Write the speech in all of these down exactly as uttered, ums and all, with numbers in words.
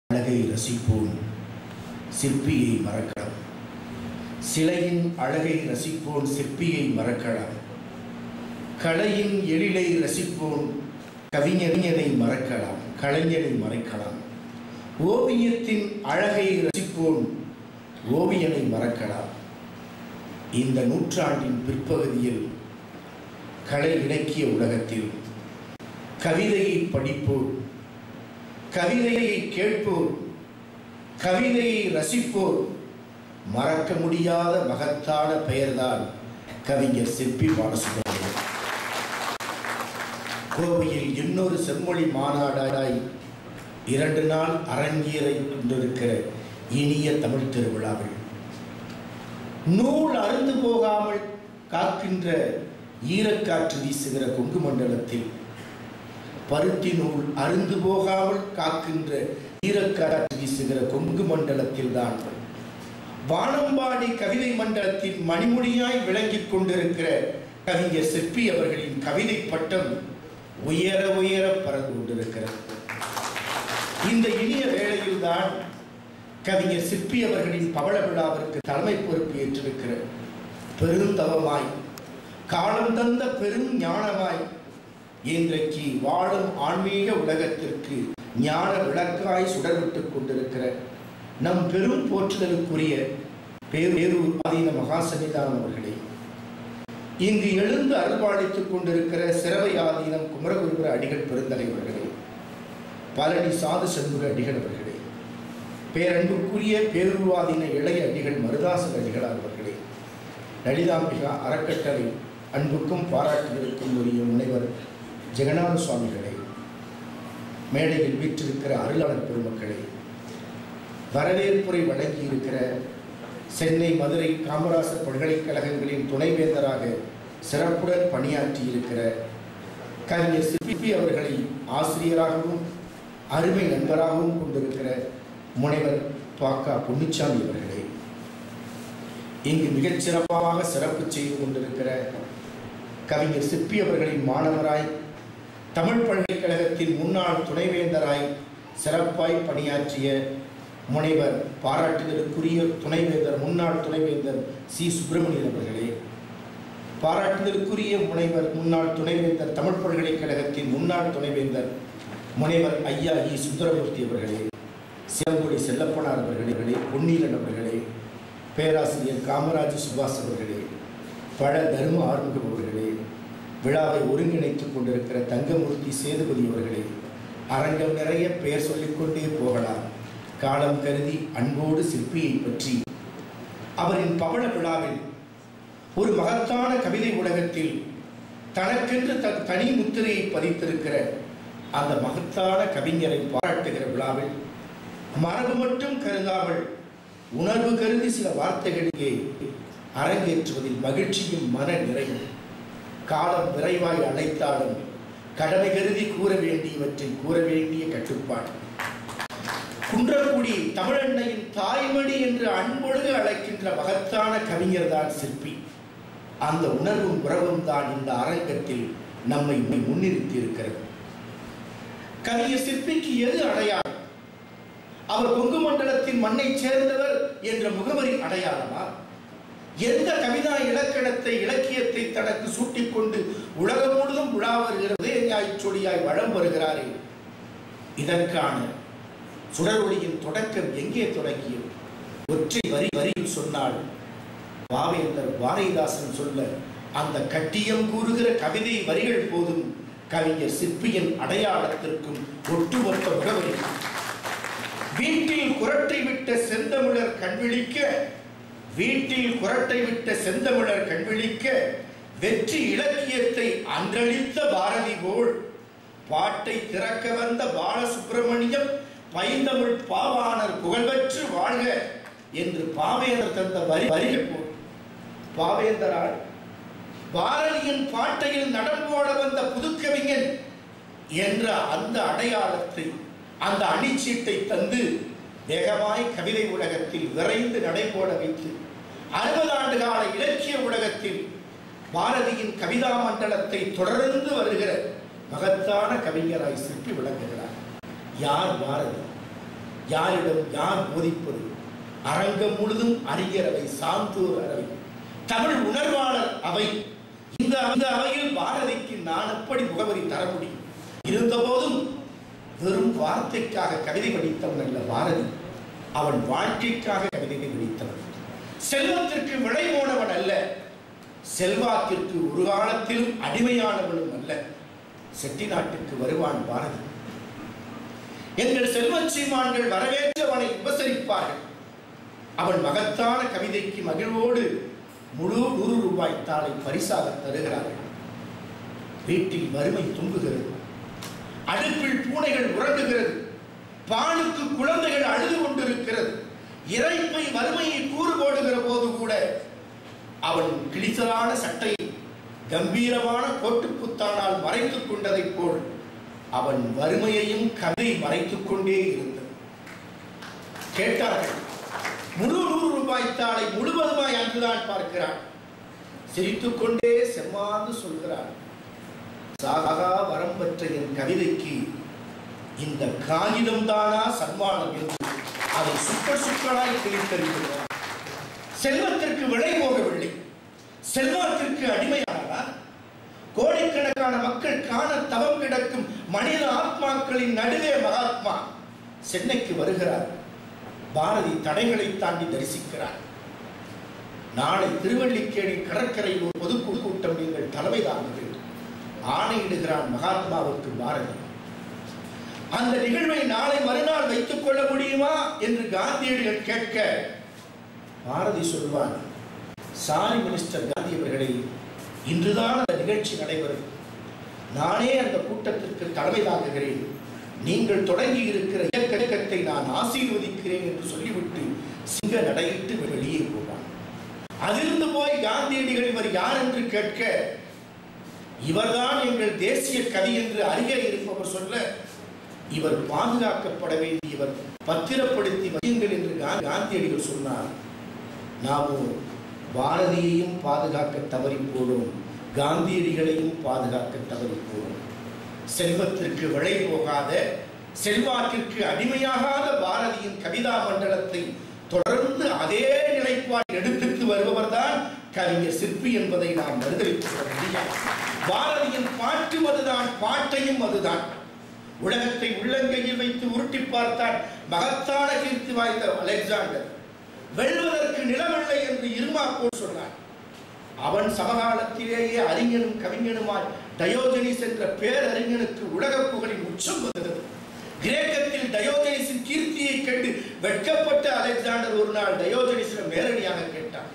அழகை ரசிப்போம், சிற்பியை மறக்கலாம். சிலையின் அழகை ரசிப்போம், சிற்பியை மறக்கலாம். கலையின் எழிலை ரசிப்போம், கவிஞரை மறக்கலாம், கலைஞரை மறைக்கலாம். ஓவியத்தின் அழகை ரசிப்போம், ஓவியனை மறக்கலாம். இந்த நூற்றாண்டின் பிற்பகுதியில் கலை இலக்கிய உலகத்தில் கவிதையை படிப்போர், கவிதையை கேட்போர், கவிதையை ரசிப்போர் மறக்க முடியாத மகத்தான பெயர்தான் கவிஞர் சிற்பி பாலசுப்ரமணியம். கோவையில் இன்னொரு செம்மொழி மாநாடாய் இரண்டு நாள் அரங்கேறி கொண்டிருக்கிற இனிய தமிழ் திருவிழாவில் நூல் அருந்து போகாமல் காக்கின்ற ஈரக்காற்று வீசுகிற கொங்கு மண்டலத்தில் பருத்தி நூல் அருந்து போகாமல் காக்கின்ற ஈரக்காற்று வீசுகிற கொங்கு மண்டலத்தில் தான் வானம்பாடி கவிதை மண்டலத்தின் மணிமொழியாய் விளங்கிக் கொண்டிருக்கிற கவிஞர் சிற்பி அவர்களின் கவிதை பட்டம் உயர உயர பறந்து கொண்டிருக்கிறது. இந்த இனிய வேளையில் தான் கவிஞர் சிற்பி அவர்களின் பவள விழாவிற்கு தலைமை பொறுப்பு ஏற்றிருக்கிற பெருந்தவமாய், காலம் தந்த பெரும் ஞானமாய், இன்றைக்கு வாழும் ஆன்மீக உலகத்திற்கு ஞான விளக்காய் சுடர்விட்டுக் கொண்டிருக்கிற நம் பெரும் போற்றுதலுக்குரிய பேரூர் ஆதீன மகாசன்னிதானம் அவர்களே, இங்கு எழுந்து அருள்பாலித்துக் கொண்டிருக்கிற சிறவை ஆதீனம் குமரகுருபுர அடிகள் பெருந்தலைவர்களே, பழனி சாது சண்முக அடிகள் அவர்களே, பேரன்புக்குரிய பேரூர் ஆதீன இளைய அடிகள் மருதாசன் அடிகளார் அவர்களே, லலிதாம்பிகா அறக்கட்டளை அன்புக்கும் பாராட்டுதலுக்கும் உரிய முனைவர் ஜெகநாத சுவாமிகளே, மேடையில் வீற்றிருக்கிற அருளாளர் பெருமக்களே, வரவேற்புரை வழங்கியிருக்கிற சென்னை மதுரை காமராசர் பல்கலைக்கழகங்களின் துணைவேந்தராக சிறப்புடன் பணியாற்றியிருக்கிற கவிஞர் சிற்பி அவர்களை ஆசிரியராகவும் அருமை நண்பராகவும் கொண்டிருக்கிற முனைவர் பாக்கா பொன்னுச்சாமி அவர்களே, இங்கு மிகச்சிறப்பாக சிறப்பு செய்து கொண்டிருக்கிற கவிஞர் சிற்பி அவர்களின் மாணவராய் தமிழ் பல்கலைக்கழகத்தின் முன்னாள் துணைவேந்தராய் சிறப்பாய் பணியாற்றிய முனைவர் பாராட்டுதலுக்குரிய துணைவேந்தர் முன்னாள் துணைவேந்தர் சி சுப்பிரமணியன் அவர்களே, பாராட்டுதலுக்குரிய முனைவர் முன்னாள் துணைவேந்தர் தமிழ் பல்கலைக்கழகத்தின் முன்னாள் துணைவேந்தர் முனைவர் ஐயா இ சுந்தரமூர்த்தி அவர்களே, சிவங்குடி செல்லப்பனார் அவர்களே, பொன்னீலன் அவர்களே, பேராசிரியர் காமராஜ் சுபாஷ் அவர்களே, பழ தர்ம ஆறுமுகம் அவர்களே, விழாவை ஒருங்கிணைத்துக் கொண்டிருக்கிற தங்கமூர்த்தி சேதுபதி அவர்களே, அரங்கம் நிறைய பெயர் சொல்லிக்கொண்டே போகலாம். காலம் கருதி அன்போடு சிற்பியை பற்றி அவரின் பவள விழாவில் ஒரு மகத்தான கவிதை உலகத்தில் தனக்கென்று தன் தனி முத்திரையை பதித்திருக்கிற அந்த மகத்தான கவிஞரை பாராட்டுகிற விழாவில் மரபு மட்டும் கருதாமல் உணர்வு கருதி சில வார்த்தைகளிலே அரங்கேற்றுவதில் மகிழ்ச்சியும் மன நிறைவும், காலம் விரைவாய் அழைத்தாலும் கடமை கருதி கூற வேண்டியவற்றை கூற வேண்டிய கட்டுப்பாடு, குன்றக்குடி தமிழன்னையின் தாய்மடி என்று அன்பொழுது அழைக்கின்ற மகத்தான கவிஞர் தான் சிற்பி. அந்த உணர்வும் உறவும் தான் இந்த அரங்கத்தில் நம்மை முன்னிறுத்தி இருக்கிறது. கவிஞர் சிற்பிக்கு எது அடையாளம்? அவர் கொங்கு மண்டலத்தின் மண்ணை சேர்ந்தவர் என்ற முகவரி அடையாளமா? எந்த கவிதா இலக்கணத்தை இலக்கியத்தை தனக்கு சூட்டிக்கொண்டு உலகம் முழுதும் உலா வருகிற உதயஞாயிற் சொடியாய் வளம் வருகிறாரே, இதற்கான சுடரொளியின் தொடக்கம் எங்கே தொடங்கியது? ஒற்றை வரி வரியில் சொன்னால் பாவேந்தர் பாரதிதாசன் சொல்ல அந்த கட்டியம் கூறுகிற கவிதை வரிகள் போதும் கவிஞர் சிற்பியின் அடையாளத்திற்கும் ஒட்டுமொத்த முகவரி. வீட்டில் குரட்டை விட்ட செந்தமிழர் கண்விழிக்க, வீட்டில் குரட்டை விட்ட செந்தமிழர் கண்விழிக்க, வெற்றி இலக்கியத்தை அன்றளித்த பாரதி போல் பாட்டை திறக்க வந்த பாலசுப்ரமணியம் பைந்தமிழ் பாவாணர் புகழ்வற்று வாழ்க என்று பாவேந்தர் தந்த வரி வரிகள் போல் பாவேந்தரால் பாரதியின் பாட்டையில் நடம்போட வந்த புதுக்கவிஞன் என்ற அந்த அடையாளத்தை, அந்த அணிச்சீட்டை தந்து வேகமாய் கவிதை உலகத்தில் விரைந்து நடைபோட வைத்து அறுபது ஆண்டு கால இலக்கிய உலகத்தில் பாரதியின் கவிதா மண்டலத்தை தொடர்ந்து வருகிற மகத்தான கவிஞராய் சிற்பி விளங்குகிறார். யார் பாரதி? யாரிடம் யார் போதிப்பது? அரங்கம் முழுதும் அறிஞரவை, சான்றோர் அவை, தமிழ் உணர்வாளர் அவை. இந்த அவையில் பாரதிக்கு நான் எப்படி முகவரி தர முடியும்? இருந்தபோதும் வெறும் வார்த்தைக்காக கவிதை படித்தவன் அல்ல பாரதி, அவன் வாழ்க்கைக்காக கவிதையை படித்தவன். செல்வத்திற்கு விலை போனவன் அல்ல, செல்வாக்கிற்கு ஒரு காலத்திலும் அடிமையானவனும் அல்ல. செட்டி நாட்டுக்கு வருவான் பாரதி. எங்கள் செல்வச் சீமான்கள் வரவேற்றவனை உபசரிப்பார்கள். அவன் மகத்தான கவிதைக்கு மகிழ்வோடு முழு நூறு ரூபாய் தாளை பரிசாக தருகிறார்கள். வீட்டில் வறுமை துங்குகிறது, அடுப்பில் பூனைகள் உறங்குகிறது, பாலுக்கு குழந்தைகள் அழுது கொண்டிருக்கிறது. இறைப்பை வறுமையை கூறு போடுகிற போது கூட அவன் கிழிசலான சட்டையை கம்பீரமான கோட்டுப்புத்தானால் மறைத்துக் கொண்டதைப் போல் அவன் வறுமையையும் கதை மறைத்துக் கொண்டே இருந்தது. கேட்டார்கள், முழு நூறு ரூபாய் தாளை முழுவதுமாய் அங்குதான் பார்க்கிறான். சிரித்துக் கொண்டே செம்மாந்து சொல்கிறான், சாகா வரம் பெற்ற என் கவிதைக்கு இந்த காகிதம் தானா சன்மானம் என்று அதை சுப்பர் சுக்களாய் கிழித்தறிகிறார். செல்வத்திற்கு விலை போகவில்லை, செல்வத்திற்கு அடிமையானார். கோடிக்கணக்கான மக்கள் காண தவம் கிடக்கும் மனித ஆத்மாக்களின் நடுவே மகாத்மா சென்னைக்கு வருகிறார். பாரதி தடைகளை தாண்டி தரிசிக்கிறார். நாளை திருவள்ளிக்கேணி கடற்கரையில் ஒரு பொதுக்குழு கூட்டம் நீங்கள் தலைமை தாங்குங்கள் ஆணையிடுகிறான் மகாத்மாவுக்கு பாரதி. அந்த நிகழ்வை நாளை மறுநாள் வைத்துக் கொள்ள முடியுமா என்று காந்தியடிகள் கேட்க பாரதி சொல்வான், சாரி மினிஸ்டர் காந்தி அவர்களே, இன்றுதான் அந்த நிகழ்ச்சி நடைபெறும். நானே அந்த கூட்டத்திற்கு தலைமை தாங்குகிறேன். நீங்கள் தொடங்கி இருக்கிற இயக்கத்தை நான் ஆசீர்வதிக்கிறேன் என்று சொல்லிவிட்டு சிங்க நடையிட்டு வெளியே போவான். அதிலிருந்து போய் காந்தியடிகள் இவர் யார் என்று கேட்க, இவர்தான் எங்கள் தேசிய கவி என்று அருகே இருப்பவர் சொல்ல, இவர் பாதுகாக்கப்பட வேண்டியவர், பத்திரப்படுத்தி வையுங்கள் என்று காந்தியடிகள் சொன்னார். நாமும் பாரதியையும் பாதுகாக்க தவறி போடும், காந்தியடிகளையும் பாதுகாக்க தவறி போடும். செல்வத்திற்கு விலை போகாத, செல்வாக்கிற்கு அடிமையாகாத பாரதியின் கவிதா மண்டலத்தை தொடர்ந்து அதே நிலைப்பாடு எடுத்து வருபவர் தான் கவிஞர் சிற்பி என்பதை நாம் மறுதலித்து சொல்ல முடியாது. பாரதியின் பாட்டும் அதுதான், பாட்டையும் அதுதான். உலகத்தை உள்ளங்கையில் வைத்து உருட்டி பார்த்தான் மகத்தான கீர்த்தி வாய்ந்த அலெக்சாண்டர். வெல்வதற்கு நிலமில்லை என்று இருமா போல் சொன்னான். அவன் சமகாலத்திலேயே அறிஞனும் கவிஞனுமாய் டயோஜனிஸ் என்ற பேரறிஞனுக்கு உலக புகழின் உச்சம் வந்தது. கிரேக்கத்தில் டயோஜனிஸின் கீர்த்தியை கண்டு வெட்கப்பட்ட அலெக்சாண்டர் ஒரு நாள் டயோஜனிஸிடம் நேரடியாக கேட்டான்,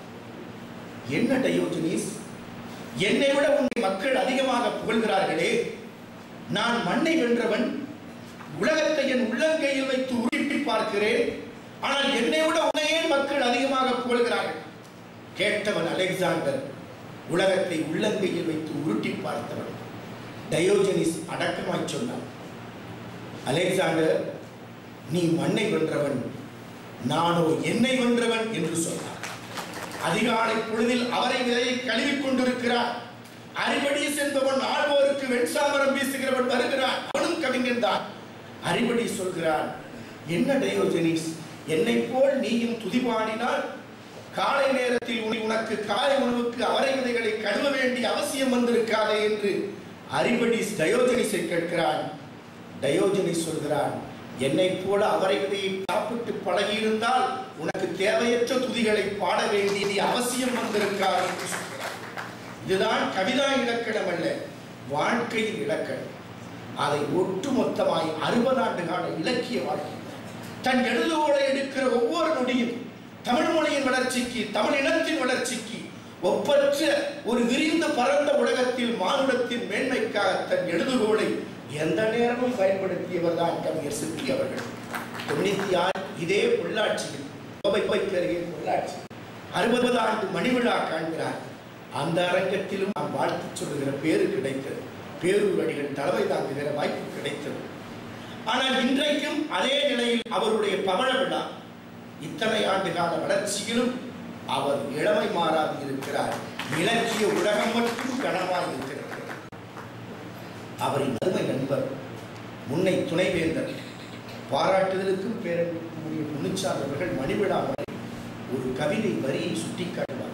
என்ன டயோஜனிஸ், என்னை விட உன்னை மக்கள் அதிகமாக புகழ்கிறார்களே, நான் மண்ணை வென்றவன், உலகத்தை என் உள்ளங்கையில் வைத்து உருட்டி பார்க்கிறேன், ஆனால் என்னை விட உன்னையே மக்கள் அதிகமாக புகழ்கிறார்கள். கேட்டவன் அலெக்சாண்டர், உலகத்தை உள்ளங்கையில் வைத்து உருட்டி பார்த்தவன். டயோஜனிஸ் அடக்கமாய் சொன்னான், அலெக்சாண்டர், நீ மண்ணை வென்றவன், நானோ என்னை வென்றவன் என்று சொன்னார். அதிகாலை பொழுதில் அவரை விதையை கழுவிக் கொண்டிருக்கிறார். அறிவடிஸ் என்பவன் ஆழ்வோருக்கு வெண்சாமரம் வீசுகிறவன் வருகிறான். அவனும் கவிஞன் தான். அறிவடி சொல்கிறான், என்ன டயோஜனிஸ், என்னை போல் நீயும் துதிபாடினால் காலை நேரத்தில் உனக்கு காலை உணவுக்கு அவரை விதைகளை கழுவ வேண்டிய அவசியம் வந்திருக்காதே என்று அறிவடிஸ் டயோஜனிஸை கேட்கிறான். டயோஜனிஸ் சொல்கிறான், என்னை போல அவரை விதையை சாப்பிட்டு பழகியிருந்தால் உனக்கு தேவையற்ற துதிகளை பாட வேண்டிய அவசியம் வந்திருக்காது என்று சொல்கிறான். இதுதான் கவிதா இலக்கணம் அல்ல, வாழ்க்கையின் இலக்கணம். அதை ஒட்டுமொத்தமாய் அறுபது ஆண்டு கால இலக்கிய வாழ்க்கை தன் எழுதுகோலை எடுக்கிற ஒவ்வொரு நொடியும் தமிழ் மொழியின் வளர்ச்சிக்கு, தமிழ் இனத்தின் வளர்ச்சிக்கு, ஒப்பற்ற ஒரு விரிந்த பரந்த உலகத்தில் மானுடத்தின் மேன்மைக்காக தன் எழுதுகோலை எந்த நேரமும் பயன்படுத்தியவர் தான் கவிஞர் சிற்பி அவர்கள். தொண்ணூத்தி ஆறு இதே பொள்ளாட்சியில் பொள்ளாட்சி அறுபது ஆண்டு மணிவிழா காண்கிறார். அந்த அரங்கத்திலும் நாம் வாழ்த்து சொல்லுகிற பேரு கிடைத்தது, பேரூர் அடிகள் தலைமை தாங்குகிற வாய்ப்பு கிடைத்தது. ஆனால் இன்றைக்கும் அதே நிலையில் அவருடைய பவள விழா, இத்தனை ஆண்டு கால வளர்ச்சியிலும் அவர் இளமை மாறாது இருக்கிறார். இலக்கிய உலகம் மட்டும் கனமாக இருக்கிறது. அவரின் அருமை நண்பர் முன்னை துணைவேந்தர் பாராட்டுதலுக்கும் பேரக்கூடிய முன்னிச்சார் அவர்கள் மணிவிழா ஒரு கவிதை வரியை சுட்டிக்காட்டுவார்.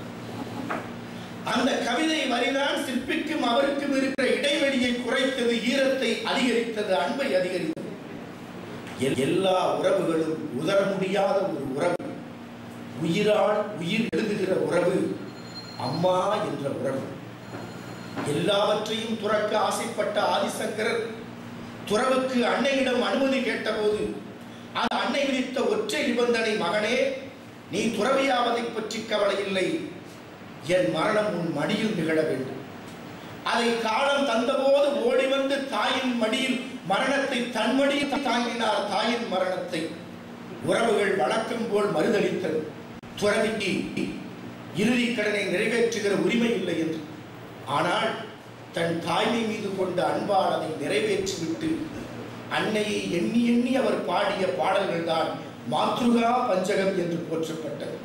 அந்த கவிதை வரிதான் சிற்பிக்கும் அவருக்கும் இருக்கிற இடைவெளியை குறைத்தது, ஈரத்தை அதிகரித்தது, அன்பை அதிகரித்தது. எல்லா உறவுகளும் உதர முடியாத ஒரு உறவு, உயிரால் உயிர் எழுதுகிற உறவு அம்மா என்ற உறவு. எல்லாவற்றையும் துறக்க ஆசைப்பட்ட ஆதிசங்கரர் துறவுக்கு அன்னையிடம் அனுமதி கேட்டபோது அந்த அன்னை விதித்த ஒற்றை நிபந்தனை, மகனே நீ துறவியாவதை பற்றி கவலை இல்லை, என் மரணம் உன் மடியில் நிகழ வேண்டும். அதை காலம் தந்தபோது ஓடி வந்து தாயின் மடியில் மரணத்தை தன் மடியில் தாங்கினார். தாயின் மரணத்தை உறவுகள் வழக்கம் போல் மறுதளித்தது. துறவிக்கு இறுதி கடனை நிறைவேற்றுகிற உரிமை இல்லை என்று. ஆனால் தன் தாய்மை மீது கொண்ட அன்பால் அதை நிறைவேற்றிவிட்டு அன்னையை எண்ணி எண்ணி அவர் பாடிய பாடல்கள் தான் மாத்ருகா பஞ்சகம் என்று போற்றப்பட்டது.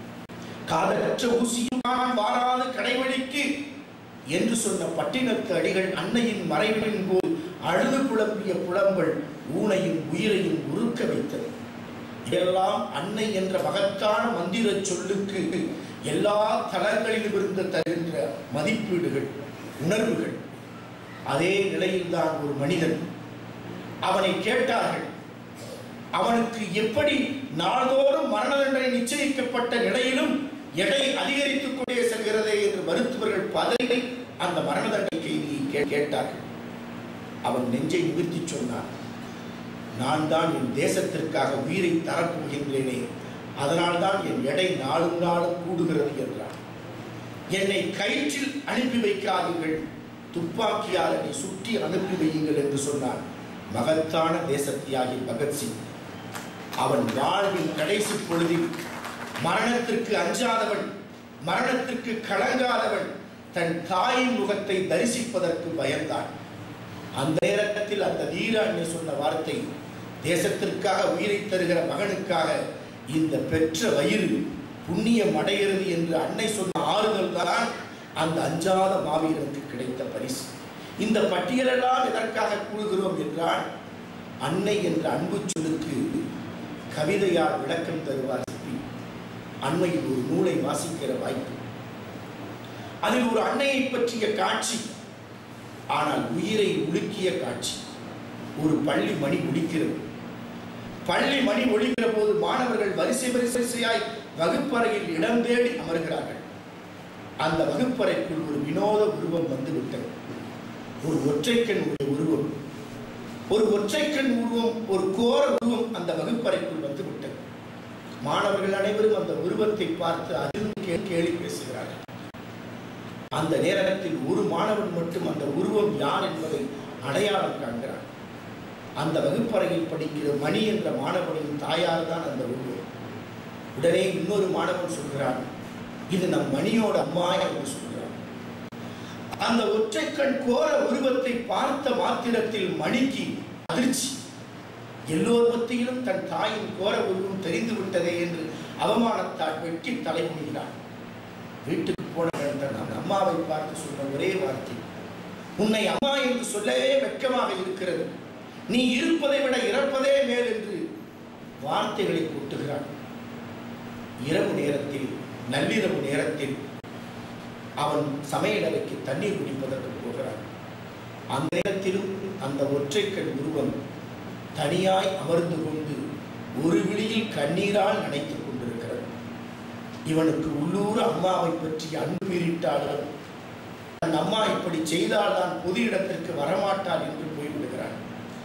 காதலற்ற ஊசியும் வாராத கடைவழிக்கு என்று சொன்ன பட்டினத்து அடிகள் அன்னையின் மறைவின் போது அழுது புலம்பிய புலம்பல் ஊனையும் உயிரையும் உருக்க வைத்தது. இதெல்லாம் அன்னை என்ற மகத்தான மந்திர சொல்லுக்கு எல்லா தளங்களிலும் இருந்து தருகின்ற மதிப்பீடுகள், உணர்வுகள். அதே நிலையில்தான் ஒரு மனிதன். அவனை கேட்டார்கள், அவனுக்கு எப்படி நாள்தோறும் மரண தண்டனை நிச்சயிக்கப்பட்ட நிலையிலும் எடை அதிகரித்துக் கொண்டே செல்கிறதே என்று மருத்துவர்கள் பதறி அந்த மரண தண்டனை கைதியை கேட்டார்கள். அவன் நெஞ்சை நிமிர்த்தி சொன்னான், நான் தான் என் தேசத்திற்காக உயிரை தரப்போகின்றேனே, அதனால்தான் என் எடை நாளும் நாளும் கூடுகிறது என்றான். என்னை கயிற்றில் அனுப்பி வைக்காதீர்கள், துப்பாக்கியால் என்னை சுற்றி அனுப்பி வையுங்கள் என்று சொன்னான் மகத்தான தேசத்தியாகி பகத்சிங். அவன் வாழ்வின் கடைசி பொழுதில் மரணத்திற்கு அஞ்சாதவன், மரணத்திற்கு கலங்காதவன், தன் தாயின் முகத்தை தரிசிப்பதற்கு பயந்தான். அந்த நேரத்தில் அந்த வீர அன்னை சொன்ன வார்த்தை, தேசத்திற்காக உயிரை தருகிற மகனுக்காக இந்த பெற்ற வயிறு புண்ணியம் அடைகிறது என்று அன்னை சொன்ன ஆறுதல் தான் அந்த அஞ்சாத மாவீரனுக்கு கிடைத்த பரிசு. இந்த பட்டியலெல்லாம் எதற்காக கூறுகிறோம் என்றால், அன்னை என்ற அன்பு சொல்லுக்கு கவிதையால் விளக்கம் தருவார் சிற்பி. அண்மையில் ஒரு நூலை வாசிக்கிற வாய்ப்பு. அதில் ஒரு அன்னையை பற்றிய காட்சி, ஆனால் உயிரை உலுக்கிய காட்சி. ஒரு பள்ளி மணி ஒலிக்கிறது. பள்ளி மணி ஒலிக்கிற போது மாணவர்கள் வரிசை வரிசையாய் வகுப்பறையில் இடம் தேடி அமர்கிறார்கள். அந்த வகுப்பறைக்குள் ஒரு வினோத உருவம் வந்துவிட்டது. ஒரு ஒற்றைக்கண் உருவம், ஒரு ஒற்றைக்கண் உருவம், ஒரு கோர உருவம் அந்த வகுப்பறைக்குள் வந்துவிட்டது. மாணவர்கள் அனைவரும் அந்த உருவத்தை பார்த்து அதிர்ந்து கேலி பேசுகிறார்கள். அந்த நேரத்தில் ஒரு மாணவன் மட்டும் அந்த உருவம் யார் என்பதை அடையாளம் காண்கிறார். அந்த வகுப்பறையில் படிக்கிற மணி என்ற மாணவனின் தாயார் தான் அந்த உருவம். உடனே இன்னொரு மாணவன் சொல்கிறான், இது நம் மணியோட அம்மா என்று சொல்கிறான். அந்த ஒற்றைக்கண் கோர உருவத்தை பார்த்த மாத்திரத்தில் மணிக்கு அதிர்ச்சி. எல்லோர் மத்தியிலும் தன் தாயின் கோர உருவம் தெரிந்து விட்டதே என்று அவமானத்தால் வெட்டி தலைமுடிகிறான். வீட்டுக்கு போன தன் அம்மாவை பார்த்து சொன்ன ஒரே வார்த்தை, உன்னை அம்மா என்று சொல்லவே வெட்கமாக இருக்கிறது, நீ இருப்பதை விட இறப்பதே மேல் என்று வார்த்தைகளை கூட்டுகிறான். இரவு நேரத்தில், நள்ளிரவு நேரத்தில் அவன் சமையலறைக்கு தண்ணீர் குடிப்பதற்கு போகிறான். அந்த நேரத்திலும் அந்த ஒற்றைக்கண் உருவம் தனியாய் அமர்ந்து கொண்டு ஒரு விழியில் கண்ணீரால் நனைத்துக் கொண்டிருக்கிறது. இவனுக்கு உள்ளூர் அம்மாவை பற்றி அன்பு மீறிட்டாலும் தன் அம்மா இப்படி செய்தால் தான் பொது இடத்திற்கு வரமாட்டார் என்று போய்விடுகிறான்.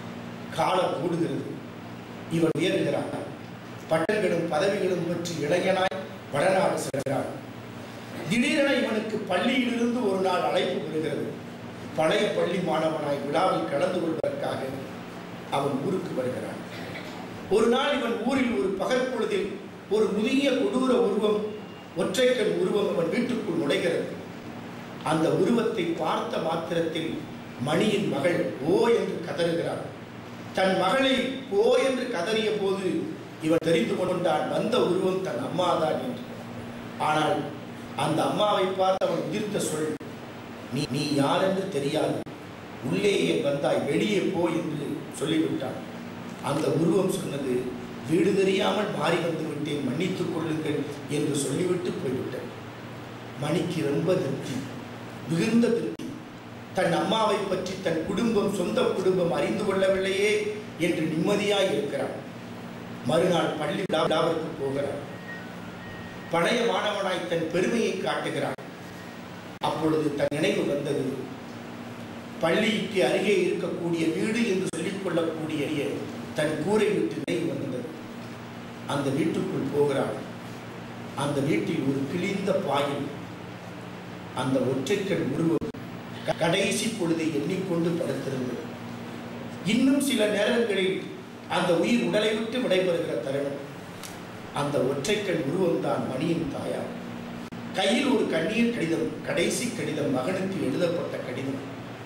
காலம் ஓடுகிறது. இவன் உயர்கிறான். பட்டங்களும் பதவிகளும் பற்றி இளைஞனாய் வடநாடு செல்கிறான். திடீரென இவனுக்கு பள்ளியிலிருந்து ஒரு நாள் அழைப்பு வருகிறது. பழைய பள்ளி மாணவனாய் விழாவில் கலந்து கொள்வதற்காக அவன் ஊருக்கு வருகிறான். ஒரு நாள் இவன் ஊரில் ஒரு பகல் பொழுதில் ஒரு முதிய கொடூர உருவம், ஒற்றைக்கண் உருவம் அவன் வீட்டுக்குள் நுழைகிறது. அந்த உருவத்தை பார்த்த மாத்திரத்தில் மணியின் மகள் ஓ என்று கதறுகிறான். தன் மகளை ஓ என்று கதறிய போது இவன் தெரிந்து கொண்டான், வந்த உருவம் தன் அம்மாதான் என்று. ஆனால் அந்த அம்மாவை பார்த்து அவன் உதிர்த்த சொல், நீ நீ யார் என்று தெரியாது, உள்ளே வந்தாய், வெளியே போ என்று சொல்லிவிட்டான். அந்த உருவம் சொன்னது, வீடு தெரியாமல் மாறி வந்து விட்டேன், மன்னித்துக் கொள்ளுங்கள் என்று சொல்லிவிட்டு போய்விட்டேன். மணிக்கு ரொம்ப திருப்தி, மிகுந்த திருப்தி. தன் அம்மாவை பற்றி தன் குடும்பம், சொந்த குடும்பம் அறிந்து கொள்ளவில்லையே என்று நிம்மதியாய் இருக்கிறான். மறுநாள் பள்ளி விழாவிற்கு போகிறான். பழைய மாணவனாய் தன் பெருமையை காட்டுகிறான். அப்பொழுது தன் நினைவு வந்தது, பள்ளிக்கு அருகே இருக்கக்கூடிய வீடு என்று சொல்லிக் கொள்ளக்கூடிய தன் கூரை வீட்டு நினைவு வந்தது. அந்த வீட்டுக்குள் போகிறான். அந்த வீட்டில் ஒரு கிழிந்த பாயில் அந்த ஒற்றைக்கண் உருவம் கடைசி பொழுதை எண்ணிக்கொண்டு படுத்திருந்தது. இன்னும் சில நேரங்களில் அந்த உயிர் உடலை விட்டு விடைபெறுகிற தருணம். அந்த ஒற்றைக்கண் உருவம் தான் மணியின் தாயார். கையில் ஒரு கண்ணீர் கடிதம், கடைசி கடிதம், மகனுக்கு எழுதப்பட்ட கடிதம்.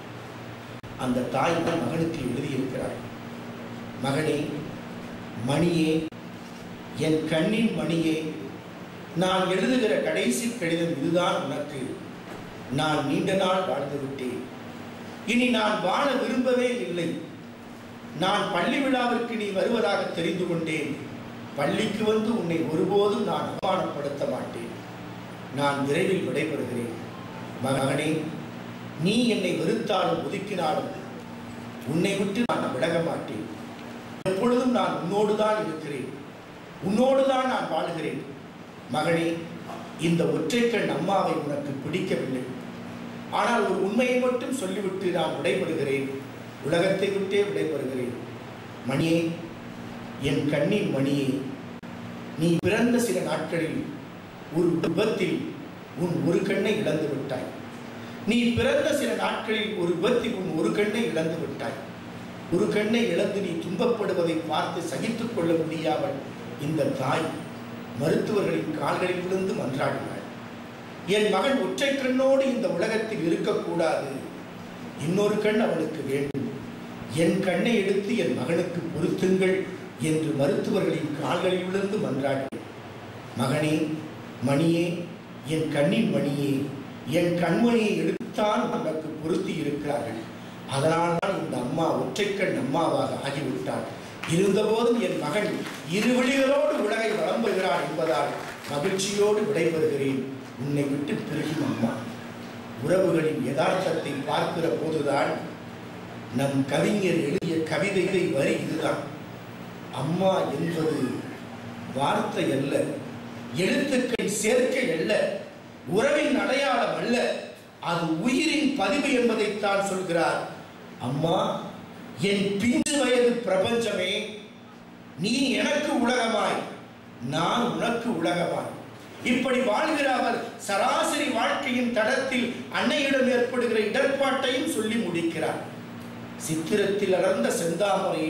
அந்த தாய் மகனுக்கு எழுதியிருக்கிறார், மகனே, மணியே, என் கண்ணின் மணியே, நான் எழுதுகிற கடைசி கடிதம் இதுதான் உனக்கு. நான் நீண்ட நாள் வாழ்ந்து விட்டேன். இனி நான் வாழ விரும்பவே இல்லை. நான் பள்ளி விழாவிற்கு நீ வருவதாக தெரிந்து கொண்டேன். பள்ளிக்கு வந்து உன்னை ஒருபோதும் நான் அவமானப்படுத்த மாட்டேன். நான் விரைவில் விடைபெறுகிறேன். மகனே, நீ என்னை வெறுத்தாலும் ஒதுக்கினாலும் உன்னை விட்டு நான் விலக மாட்டேன். எப்பொழுதும் நான் உன்னோடு தான் இருக்கிறேன், உன்னோடு தான் நான் வாழுகிறேன். மகனே, இந்த ஒற்றைக்கண் அம்மாவை உனக்கு பிடிக்கவில்லை. ஆனால் ஒரு உண்மையை மட்டும் சொல்லிவிட்டு நான் விடைபெறுகிறேன், உலகத்தை விட்டே விடைபெறுகிறேன். மணியே, என் கண்ணின் மணியே, நீ பிறந்த சில நாட்களில் ஒரு விபத்தில் உன் ஒரு கண்ணை இழந்து விட்டாய். நீ பிறந்த சில நாட்களில் ஒரு விபத்தில் உன் ஒரு கண்ணை இழந்து விட்டாய். ஒரு கண்ணை இழந்து நீ துன்பப்படுவதை பார்த்து சகித்துக் கொள்ள முடியாமல் இந்த தாய் மருத்துவர்களின் கால்களில் விழுந்து மன்றாடினாள். என் மகன் ஒற்றை கண்ணோடு இந்த உலகத்தில் இருக்கக்கூடாது, இன்னொரு கண் அவனுக்கு வேண்டும். என் கண்ணை எடுத்து என் மகனுக்கு பொருத்துங்கள் என்று மருத்துவர்களின் கால்களில் விழுந்து மன்றாடினாள். மகனே, மணியே, என் கண்ணின் மணியே, என் கண்மணியை எடுத்தான் உனக்கு பொருத்தி இருக்கிறார்கள். அதனால்தான் இந்த அம்மா ஒற்றைக்கண் அம்மாவாக ஆகிவிட்டாள். இருந்தபோதும் என் மகன் இருவிழிகளோடு உலகை வளம்புகிறான் என்பதால் மகிழ்ச்சியோடு விடைபெறுகிறேன். உன்னை விட்டு பிரியும் அம்மா. உறவுகளின் யதார்த்தத்தை பார்க்கிற போதுதான் நம் கவிஞர் எழுதிய கவிதை வரி இதுதான். அம்மா என்பது வார்த்தை அல்ல, எழுத்துக்களின் சேர்க்கை அல்ல, உறவின் அடையாளம் அல்ல, அது உயிரின் பதிவு என்பதைத்தான் சொல்கிறார். அம்மா, என் பிஞ்சு வயது பிரபஞ்சமே, நீ எனக்கு உலகமாய், நான் உனக்கு உலகமாய். இப்படி வாழ்கிற அவர் சராசரி வாழ்க்கையின் தடத்தில் அன்னையிடம் ஏற்படுகிற இடர்பாட்டையும் சொல்லி முடிக்கிறார். சித்திரத்தில் அடர்ந்த செந்தாமரை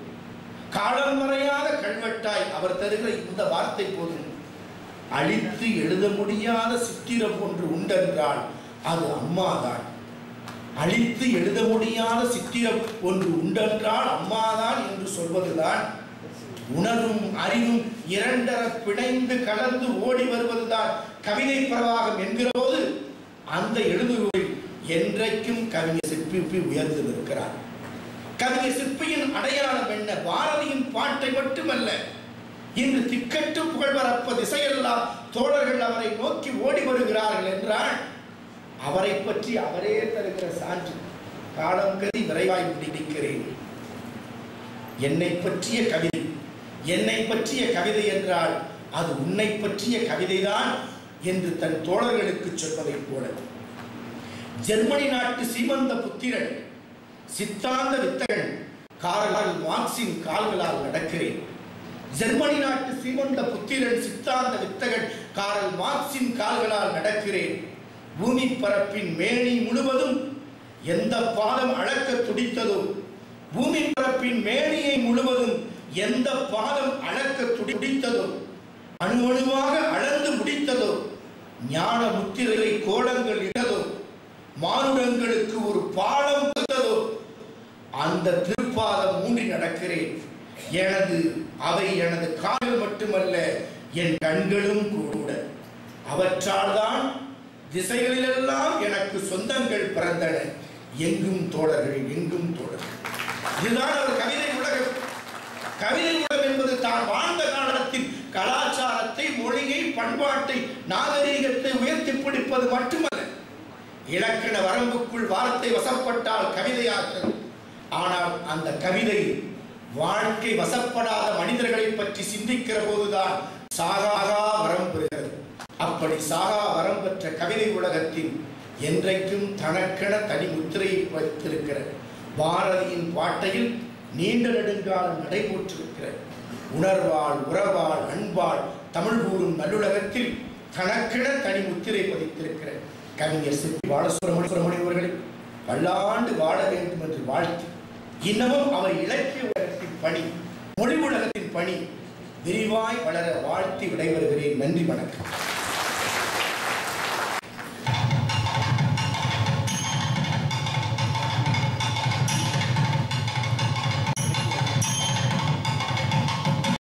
காலம் மறையாத கல்வெட்டாய் அவர் தருகிற இந்த வார்த்தை போதும். அழித்து எழுத முடியாத சித்திரம் ஒன்று உண்டென்றால் அது அம்மாதான். அழித்து எழுத முடியாத சித்திரம் ஒன்று உண்டென்றால் அம்மாதான் என்று சொல்வதுதான். உணர்வும் அறிவும் இரண்டர பிணைந்து கலந்து ஓடி வருவதுதான் கவிதை பிரவாகம் என்கிற போது அந்த எழுதுகோளில் என்றைக்கும் கவிஞர் சிற்பி உயர்ந்து நிற்கிறார். கவிஞர் சிற்பியின் அடையாளம் என்ன? பாரதியின் பாட்டை மட்டுமல்ல, இன்று திக்கட்டு புகழ்வரப்ப திசையெல்லாம் தோழர்கள் அவரை நோக்கி ஓடி வருகிறார்கள் என்றால் அவரை பற்றி அவரே தருகிற சான்று. காலம் கருதி விரைவாய் முடிக்கிறேன். என்னை பற்றிய கவிதை, என்னை பற்றிய கவிதை என்றால் அது உன்னை பற்றிய கவிதைதான் என்று தன் தோழர்களுக்கு சொல்வதைப் போல ஜெர்மனி நாட்டு சீமந்த புத்திரன் சித்தாந்த வித்தகன் காரல் மார்க்சின் கால்களால் நடக்கிறேன். ஜெர்மனி நாட்டு சீமந்த புத்திரன் சித்தாந்த வித்தகன் காரல் மார்க்சின் கால்களால் நடக்கிறேன். பூமி பரப்பின் மேனி முழுவதும் எந்த பாதம் அளக்க துடித்ததோ, பூமி பரப்பின் மேனியை முழுவதும் எந்த பாதம் அளக்க துடித்ததோ, அணு அணுவாக அளந்து முடித்ததோ, ஞான முத்திரை கோலங்கள் இட்டதோ, மானுடங்களுக்கு ஒரு பாடம் கொடுத்ததோ, அந்த திருப்பாதம் ஊன்றி நடக்கிறேன். எனது அவை எனது கால்கள் மட்டுமல்ல, என் கண்களும் கூட. அவற்றால் தான் திசைகளிலெல்லாம் எனக்கு சொந்தங்கள் பிறந்தன. எங்கும் தோழர்கள், எங்கும் தோழர்கள். இதுதான் ஒரு கவிதை உலகம். கவிதை உலகம் என்பது தான் வாழ்ந்த காலத்தில் கலாச்சாரத்தை, மொழியை, பண்பாட்டை, நாகரீகத்தை உயர்த்தி பிடிப்பது மட்டுமல்ல. இலக்கண வரம்புக்குள் வார்த்தை வசப்பட்டால் கவிதையாகிறது. ஆனால் அந்த கவிதை வாழ்க்கை வசப்படாத மனிதர்களை பற்றி சிந்திக்கிற போதுதான் சாகா வரம் பெறுகிறது. அப்படி சாகா வரம் பெற்ற கவிதை உலகத்தில் என்றைக்கும் தனக்கென தனி முத்திரையை வைத்திருக்கிற பாரதியின் பாட்டையில் நீண்ட நெடுங்காலம் நடைபெற்றிருக்கிற உணர்வாள், உறவாள், அன்பாள் தமிழ் கூறும் நல்லுலகத்தில் தனக்கென தனி முத்திரை பதித்திருக்கிற கவிஞர் சிற்பி பாலசுப்ரமணியம் அவர்களை பல்லாண்டு வாழ வேண்டும் என்று வாழ்த்தி, இன்னமும் அவர் இலக்கிய உலகத்தின் பணி, மொழி உலகத்தின் பணி விரிவாய் வளர வாழ்த்தி விடைபெறுகிறேன். நன்றி, வணக்கம்.